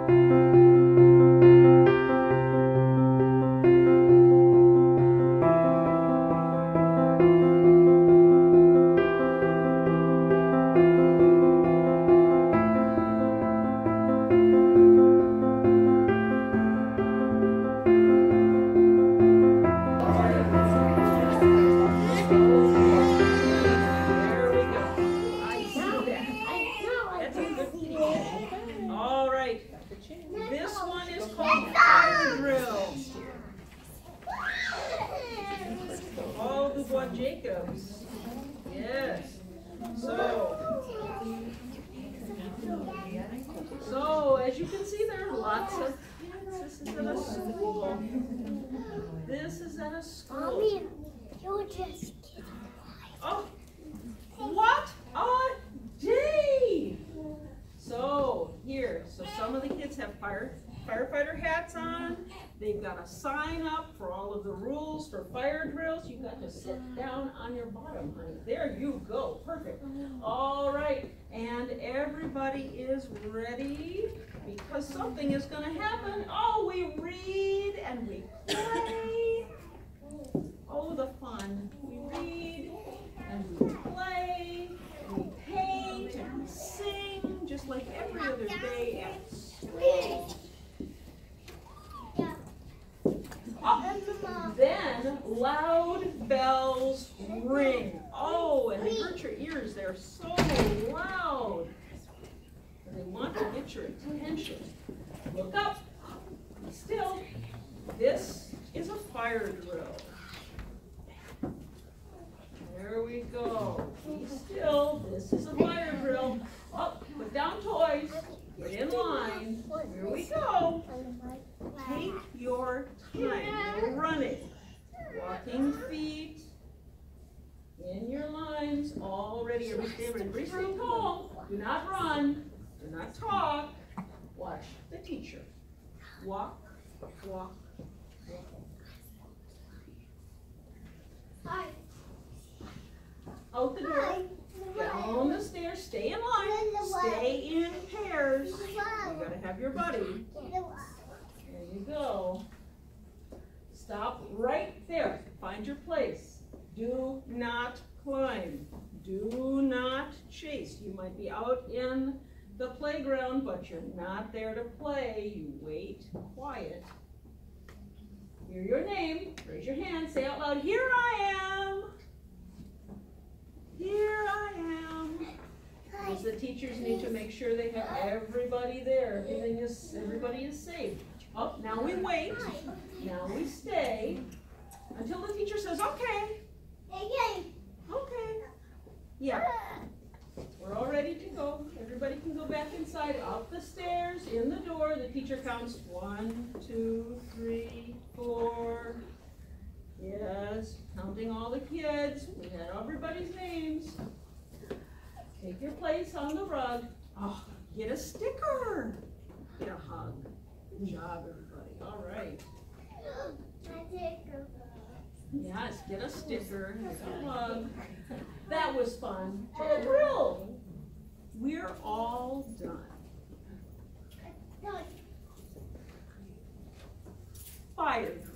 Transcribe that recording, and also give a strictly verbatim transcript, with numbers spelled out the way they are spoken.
Jacobs. Yes. So, so as you can see, there are lots of kids. This is at a school. This is at a school. Mommy, you just get Oh, what a day! So here, so some of the kids have fire firefighter hats on. They've got a sign up for all of the rules for fire drills. You've got to sit down on your bottom, honey. There you go. Perfect. All right. And everybody is ready because something is going to happen. Oh, we read and we play. Oh, the fun. We read and we play. We paint and we sing just like every other day at school. Oh, then loud bells ring. Oh, and they hurt your ears. They're so loud. And they want to get your attention. Look up. Be still. This is a fire drill. There we go. Be still. This is a fire drill. Up. Put down toys. Get in line. Here we go. Take your time. You're running. Walking feet. In your lines. All ready. Everybody stay, everybody stay calm. Do not run. Do not talk. Watch the teacher. Walk, walk, walk. Hi. Out the door. Down the stairs. Stay in line. Stay in pairs. You gotta have your buddy. There you go. Stop right there. Find your place. Do not climb. Do not chase. You might be out in the playground, but you're not there to play. You wait quiet. Hear your name. Raise your hand. Say out loud, here I am. Here I am. Because the teachers need to make sure they have everybody there. Everything is, everybody is safe. Oh, now we wait. Now we stay until the teacher says, okay. Okay. Yeah. We're all ready to go. Everybody can go back inside, up the stairs, in the door. The teacher counts one, two, three, four. Yes, counting all the kids. We had everybody's names. Take your place on the rug. Oh, get a sticker. Get a hug. Good job, everybody. All right. Yes, get a sticker. Get a hug. That was fun. And a drill. We're all done. Fire.